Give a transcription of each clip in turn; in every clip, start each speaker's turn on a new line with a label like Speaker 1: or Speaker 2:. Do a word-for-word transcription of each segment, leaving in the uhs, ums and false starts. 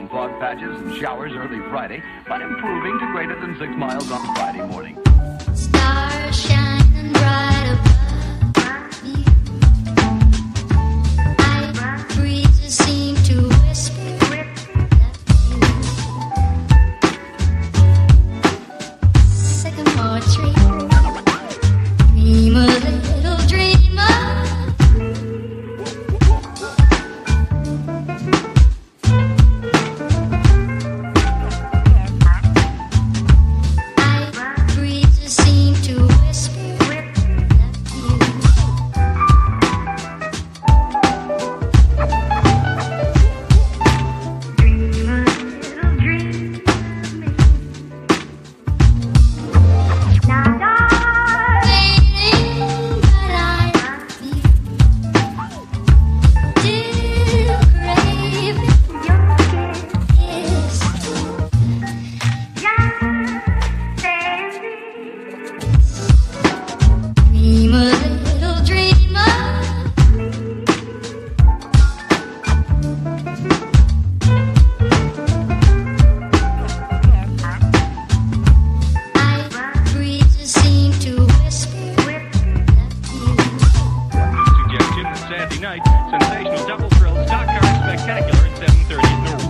Speaker 1: some fog patches and showers early Friday, but improving to greater than six miles on Friday morning.
Speaker 2: Stars shining bright above you. Night breezes seem to whisper that you. Sycamore tree, dream a little dreamer.
Speaker 3: Night, sensational double thrill stock car spectacular at seven thirty at Norwood.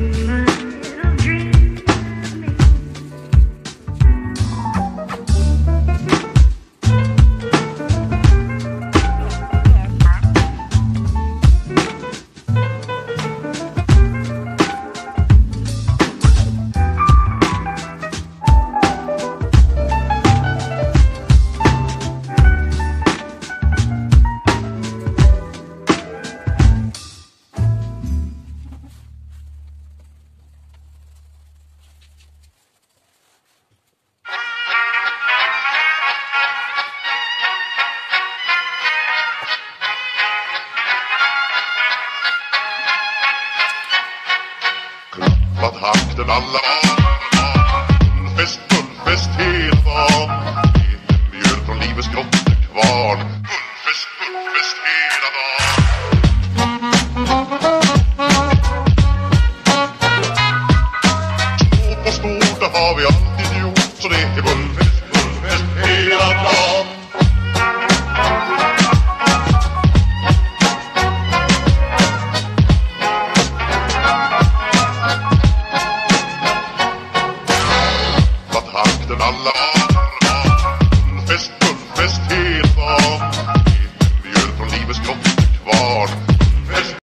Speaker 4: Klappat hakten alla var, fest, fullfest hela dagen. Lite mjöl från livets grottekvarn, fullfest, fullfest hela dagen. Stort och stort, det har vi alltid gjort, så det är fullfest, fullfest hela dagen. Alla var, fest, fullfest hela dagen. Lite mjöl från livets grottekvarn.